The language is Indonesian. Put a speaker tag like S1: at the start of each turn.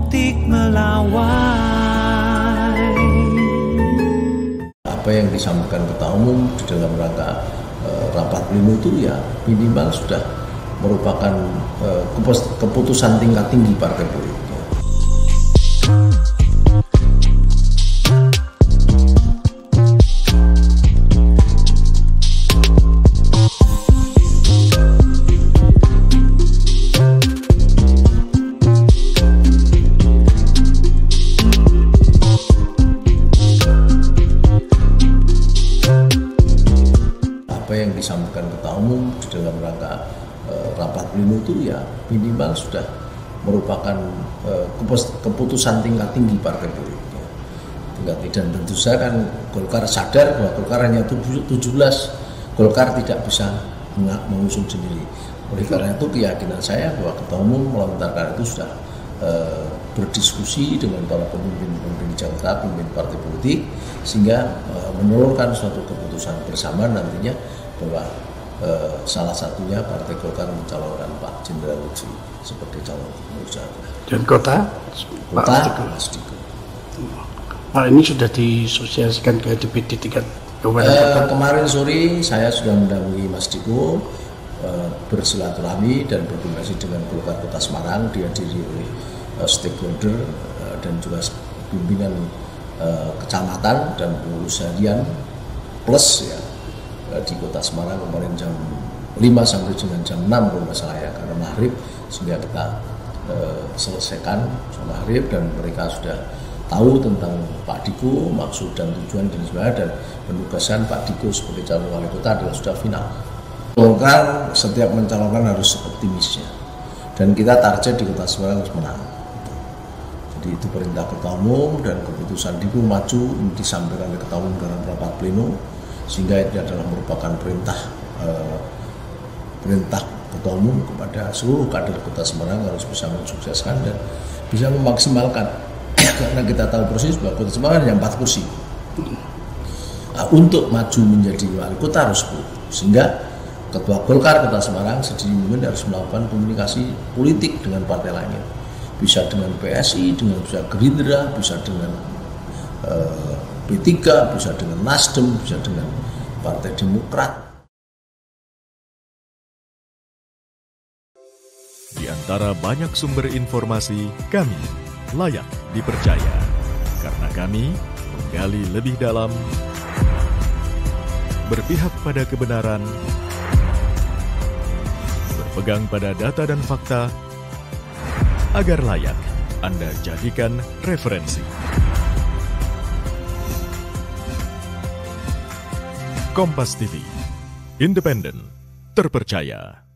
S1: politik melawai.
S2: Apa yang disampaikan Ketua Umum di dalam rangka rapat pleno itu ya minimal sudah merupakan keputusan tingkat tinggi partai politik. Apa yang disampaikan Ketua Umum di dalam rangka rapat pleno itu ya minimal sudah merupakan keputusan tingkat tinggi partai politik. Dan tentu saja kan Golkar sadar bahwa Golkar hanya 17, Golkar tidak bisa mengusung sendiri. Oleh karena itu keyakinan saya bahwa Ketua Umum melontarkan itu sudah berdiskusi dengan para pemimpin Jakarta, pemimpin partai politik, sehingga menelurkan suatu keputusan bersama nantinya bahwa salah satunya Partai Golkar mencalonkan Pak Jenderal Lutfi sebagai calon gubernur Jakarta.
S3: Dan kota
S2: Mas Diko.
S3: Nah, ini sudah disosialisasikan ke DPD tingkat kabupaten kota.
S2: Kemarin sore saya sudah mendampingi Mas Diko bersilaturahmi dan berkomunikasi dengan Golkar Kota Semarang, dihadiri oleh stakeholder dan juga pimpinan kecamatan dan pengurus harian plus ya di Kota Semarang kemarin jam 5 sampai dengan jam 6 kalau nggak salah ya, karena maghrib, sehingga kita selesaikan maghrib dan mereka sudah tahu tentang Pak Diko, maksud dan tujuan dan sebagainya, dan penugasan Pak Diko sebagai calon wali kota adalah sudah final. Golkar setiap mencalonkan harus optimisnya, dan kita target di Kota Semarang harus menang. Jadi itu perintah Ketua Umum, dan keputusan Diko maju disampaikan oleh Ketua Umum dalam rapat pleno, sehingga itu adalah merupakan perintah Ketua Umum kepada seluruh kader Kota Semarang harus bisa mensukseskan dan bisa memaksimalkan. Karena kita tahu persis bahwa Kota Semarang hanya 4 kursi. Untuk maju menjadi wali kota harus 10. Sehingga Ketua Golkar Kota Semarang sendiri mungkin harus melakukan komunikasi politik dengan partai lainnya. Bisa dengan PSI, bisa Gerindra, bisa dengan P3, bisa dengan Nasdem, bisa dengan Partai Demokrat.
S4: Di antara banyak sumber informasi, kami layak dipercaya. Karena kami menggali lebih dalam, berpihak pada kebenaran, berpegang pada data dan fakta, agar layak Anda jadikan referensi. Kompas TV, independen, terpercaya.